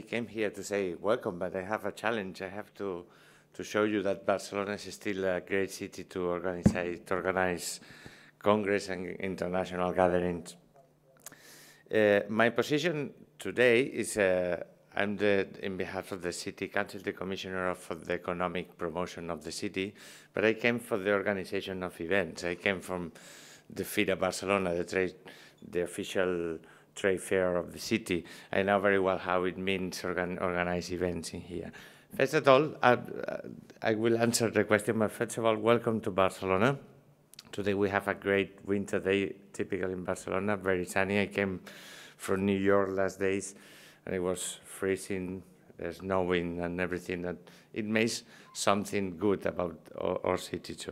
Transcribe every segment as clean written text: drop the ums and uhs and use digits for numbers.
came here to say welcome, but I have a challenge. I have to show you that Barcelona is still a great city to organize Congress and international gatherings. My position today is I'm in behalf of the City Council, the Commissioner for the Economic Promotion of the city, but I came for the organization of events. I came from the Fira Barcelona, the official trade fair of the city. I know very well how it means organize events in here. First of all, I will answer the question, but first of all, welcome to Barcelona. Today we have a great winter day, typical in Barcelona, very sunny. I came from New York last days, and it was freezing, snowing, and everything. That it makes something good about our city too.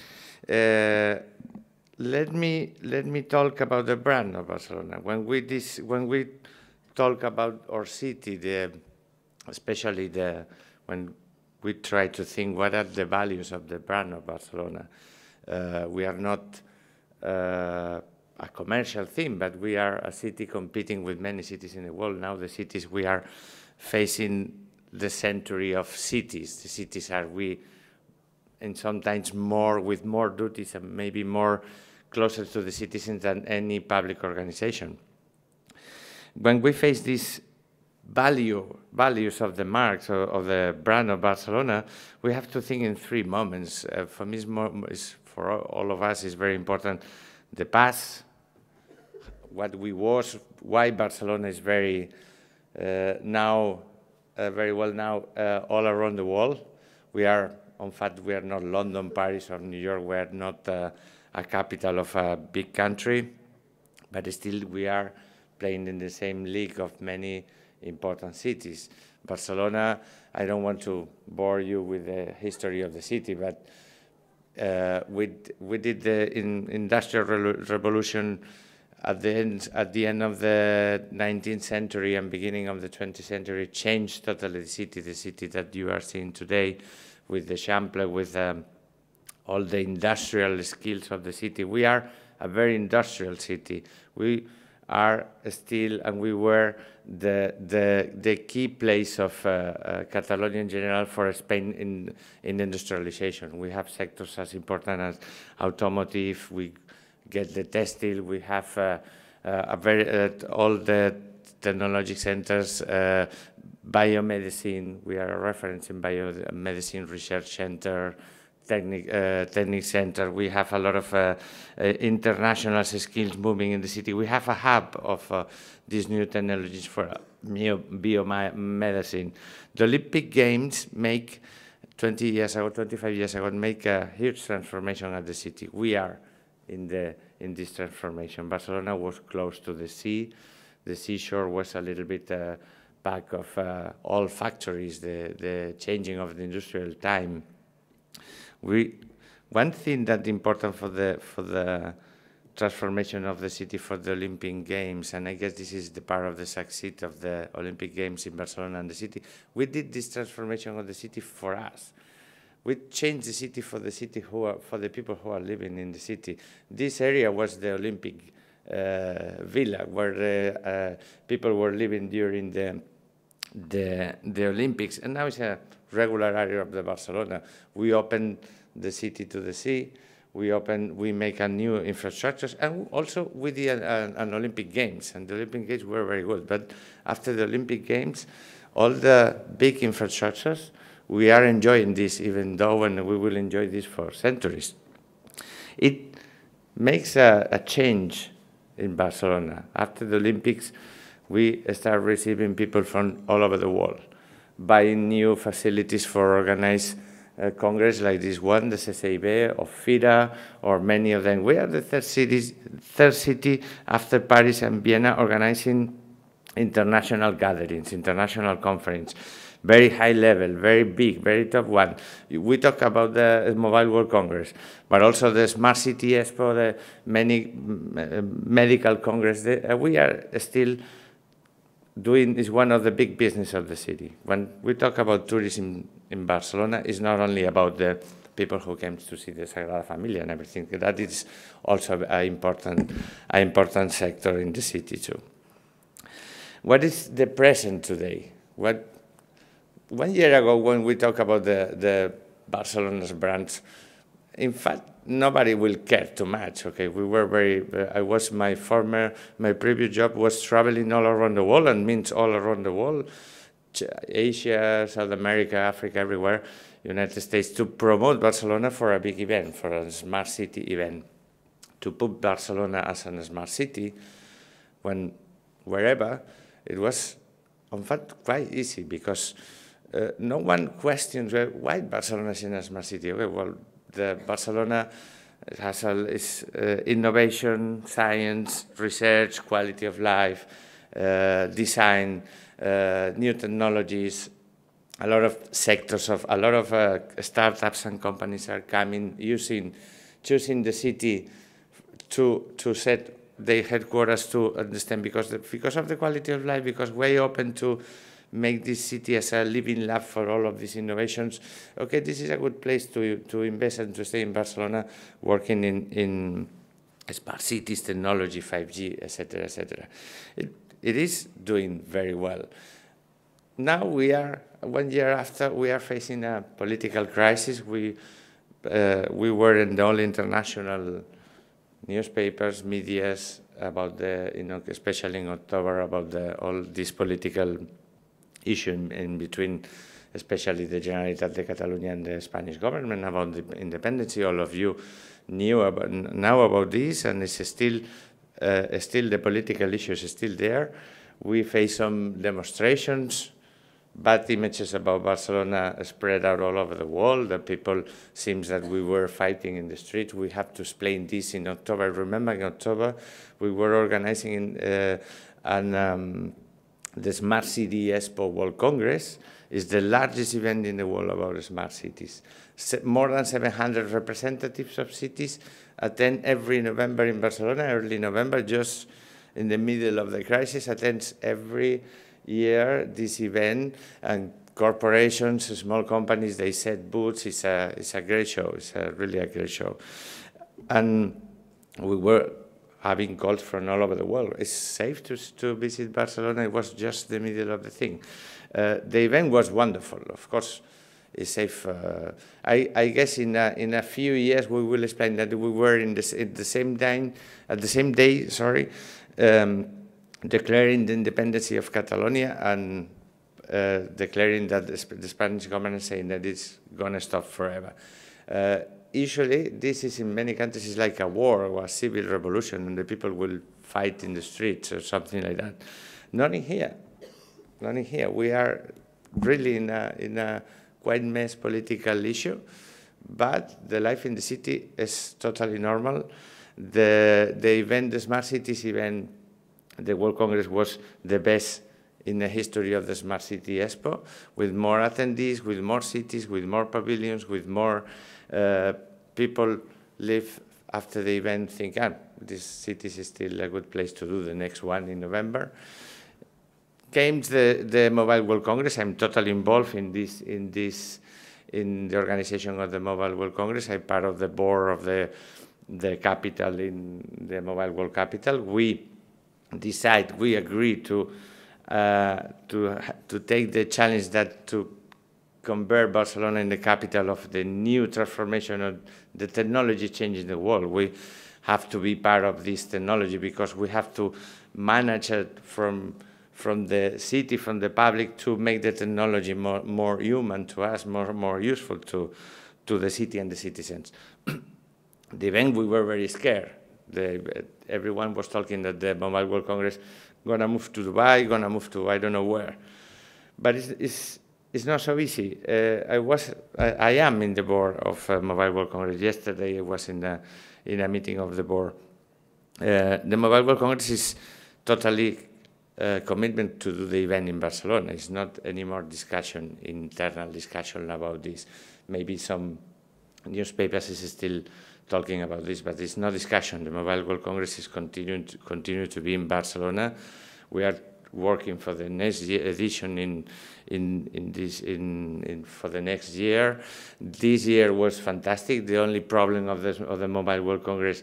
Let me talk about the brand of Barcelona. When we talk about our city, especially when we try to think what are the values of the brand of Barcelona, we are not a commercial thing, but we are a city competing with many cities in the world. Now the cities we are facing the century of cities. The cities are and sometimes with more duties and maybe more closer to the citizens than any public organization. When we face these values of the marks of the brand of Barcelona, we have to think in three moments. For me, for all of us, is very important. The past, what we was, why Barcelona is very well now all around the world. In fact, we are not London, Paris, or New York. We are not a capital of a big country, but still we are playing in the same league of many important cities. Barcelona, I don't want to bore you with the history of the city, but we did the Industrial Revolution at the end of the 19th century and beginning of the 20th century, changed totally the city that you are seeing today, with the Chample, with all the industrial skills of the city. We are a very industrial city. We are still, and we were the key place of Catalonia in general for Spain in industrialization. We have sectors as important as automotive. We get the textile. We have all the technology centers, biomedicine. We are a reference in biomedicine research center, technic center. We have a lot of international skills moving in the city. We have a hub of these new technologies for biomedicine. The Olympic Games 25 years ago, make a huge transformation at the city. We are in this transformation. Barcelona was close to the sea. The seashore was a little bit back of all factories, the changing of the industrial time. One thing that's important for the transformation of the city for the Olympic Games, and I guess this is the part of the success of the Olympic Games in Barcelona and the city, we did this transformation of the city for us. We changed the city for the people who are living in the city. This area was the Olympic villa where the people were living during the Olympics, and now it's a regular area of the Barcelona. We opened the city to the sea. We make a new infrastructures, and also we did an Olympic Games, and the Olympic Games were very good. But after the Olympic Games, all the big infrastructures, we are enjoying this, even though we will enjoy this for centuries. It makes a change in Barcelona. After the Olympics, we start receiving people from all over the world, buying new facilities for organized Congress like this one, the CCIB, or FIRA, or many of them. We are the third city after Paris and Vienna organizing international gatherings, international conference, very high level, very big, very top one. We talk about the Mobile World Congress, but also the Smart City Expo, the many medical congress. We are still is one of the big business of the city. When we talk about tourism in Barcelona, it's not only about the people who came to see the Sagrada Familia and everything. That is also an important sector in the city too. What is the present today? what 1 year ago when we talk about the Barcelona's brands, in fact, nobody will care too much. Okay, we were very. My previous job was traveling all around the world, and means all around the world, Asia, South America, Africa, everywhere, United States, to promote Barcelona for a big event, for a smart city event, to put Barcelona as a smart city, wherever, it was, in fact, quite easy because no one questions why Barcelona is in a smart city. Okay, well, the Barcelona has innovation, science, research, quality of life, design, new technologies. A lot of sectors of a lot of startups and companies are choosing the city to set their headquarters to understand because of the quality of life, because we're open to make this city as a living lab for all of these innovations. Okay, this is a good place to invest and to stay in Barcelona, working in smart cities, technology, 5G, etc., etc. It is doing very well. Now we are 1 year after. We are facing a political crisis. We were in all international newspapers, medias about especially in October, about all this political issue in between, especially the Generalitat de Catalunya and the Spanish government about the independence. All of you knew about this, and it's still the political issues is still there. We face some demonstrations. Bad images about Barcelona spread out all over the world. The people seems that we were fighting in the street. We have to explain this in October. Remember, in October, we were organizing the Smart City Expo World Congress. Is the largest event in the world about smart cities. More than 700 representatives of cities attend every November in Barcelona. Early November, just in the middle of the crisis, attends every year this event, and corporations, small companies, they set booths. It's a great show. It's really a great show. And we were having calls from all over the world. It's safe to visit Barcelona. It was just the middle of the thing. The event was wonderful. Of course, it's safe. I guess in a few years we will explain that we were at the same day, declaring the independence of Catalonia and declaring that the Spanish government is saying that it's going to stop forever. Usually, this is in many countries is like a war or a civil revolution, and the people will fight in the streets or something like that. Not in here. Not in here. We are really in a quite mess political issue, but the life in the city is totally normal. The event, the Smart Cities event, the World Congress was the best in the history of the Smart City Expo, with more attendees, with more cities, with more pavilions, with more people live after the event think, this city is still a good place to do the next one in November. Came the Mobile World Congress. I'm totally involved in the organization of the Mobile World Congress. I'm part of the board of the capital in the Mobile World Capital. We agree to take the challenge that to convert Barcelona in the capital of the new transformation of the technology changing the world. We have to be part of this technology because we have to manage it from the city, from the public, to make the technology more human to us, more useful to the city and the citizens. The event, we were very scared. Everyone was talking that the Mobile World Congress gonna move to Dubai, gonna move to I don't know where, but it's not so easy. I am in the board of Mobile World Congress. Yesterday I was in a meeting of the board. The Mobile World Congress is totally commitment to do the event in Barcelona. It's not any more internal discussion about this. Maybe some newspapers is still talking about this, but it's no discussion. The Mobile World Congress is continue to be in Barcelona. We are working for the next edition for the next year. This year was fantastic. The only problem of the Mobile World Congress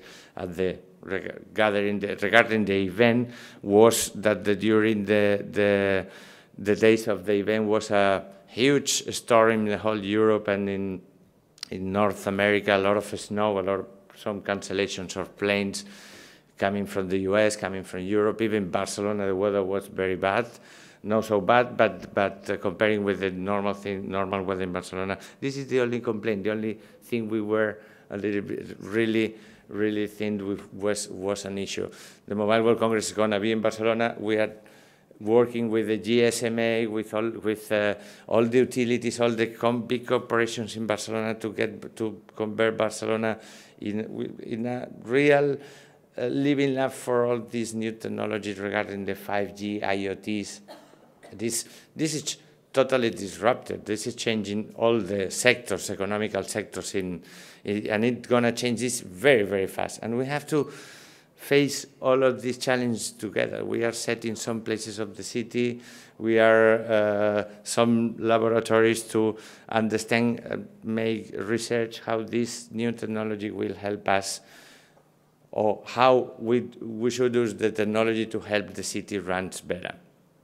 regarding the event was that during the the days of the event was a huge storm in the whole Europe and in North America, a lot of snow, some cancellations of planes coming from the US, coming from Europe. Even Barcelona, the weather was very bad. Not so bad, but comparing with the normal weather in Barcelona, this is the only complaint. The only thing we were a little bit really think was an issue. The Mobile World Congress is going to be in Barcelona. We are working with the GSMA, with all the utilities, all the big corporations in Barcelona to convert Barcelona in a real living lab for all these new technologies regarding the 5G, IoTs. This is totally disrupted. This is changing all the sectors, economical sectors, and it's going to change this very, very fast. And we have to face all of these challenges together. We are set in some places of the city. We are some laboratories to understand, make research how this new technology will help us, or how we should use the technology to help the city run better.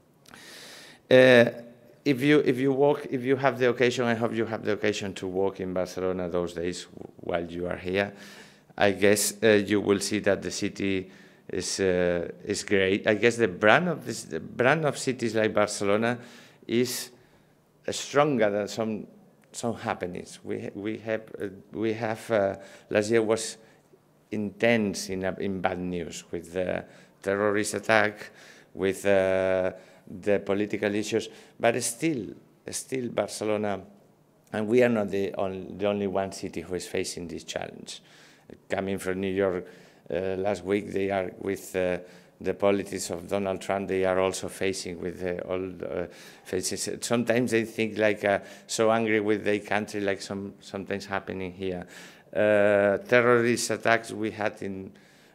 If you have the occasion, I hope you have the occasion to walk in Barcelona those days while you are here. I guess you will see that the city is great. I guess the brand of cities like Barcelona is stronger than some happenings. We have last year was intense in bad news with the terrorist attack, with the political issues, but still Barcelona, and we are not the only one city who is facing this challenge. Coming from New York last week, they are with the politics of Donald Trump. They are also facing with all faces. Sometimes they think like so angry with their country, like sometimes happening here. Terrorist attacks we had in.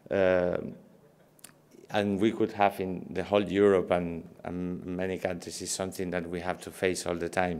And we could have in the whole Europe and many countries is something that we have to face all the time.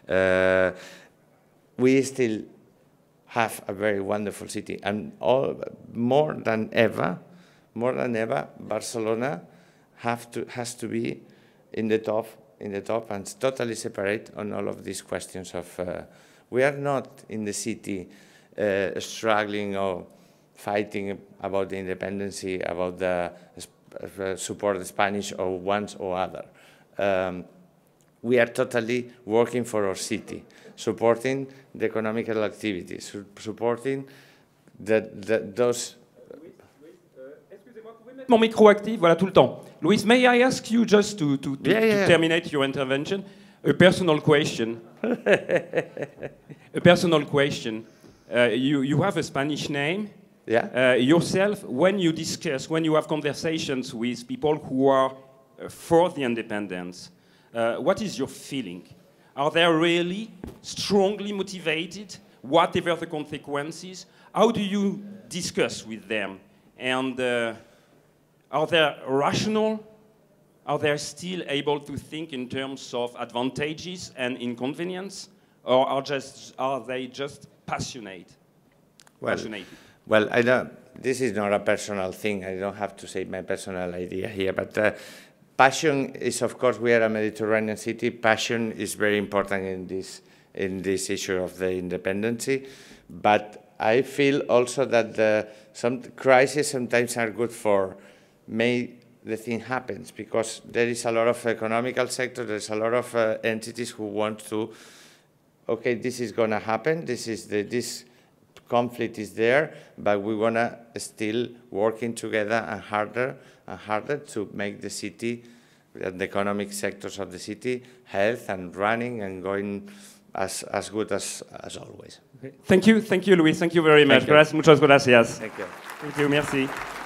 We still have a very wonderful city, and more than ever, Barcelona has to be in the top and totally separate on all of these questions of. We are not in the city struggling or fighting about the independence, about the support the Spanish or ones or other. We are totally working for our city, supporting the economical activities, supporting those. Excusez-moi, pouvez mettre mon micro actif, voilà tout le temps. Louis, may I ask you just to terminate your intervention, a personal question? A personal question. You have a Spanish name. Yeah. Yourself, when you have conversations with people who are for the independence, what is your feeling? Are they really strongly motivated, whatever the consequences? How do you discuss with them? And are they rational? Are they still able to think in terms of advantages and inconvenience? Or are they just passionate? Well, I don't. This is not a personal thing. I don't have to say my personal idea here. But passion is, of course, we are a Mediterranean city. Passion is very important in this issue of the independence. But I feel also that some crises sometimes are good for make the thing happens, because there is a lot of economical sector. There's a lot of entities who want to. Okay, this is going to happen. This conflict is there, but we want to still working together and harder to make the city, the economic sectors of the city, health and running and going as good as always. Okay. Thank you, Louis. Thank you very much. Muchas gracias. Thank you. Thank you, merci.